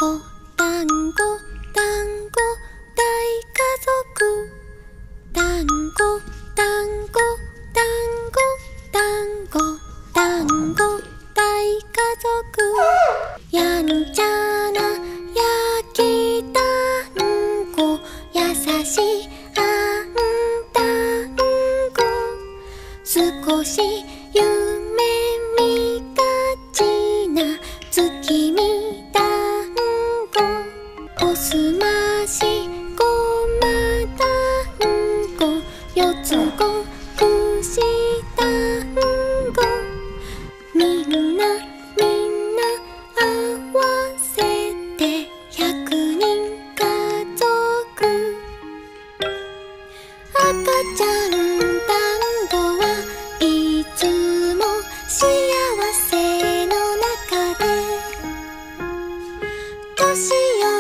ご団子団子大家族団子団子団子団子団子大家族やんちゃな焼き団子優しいあん団子少し夢見がちな月見団子おすましごま団子よつご串団子みんな合わせて100人家族赤ちゃん団子はいつも幸せの中で年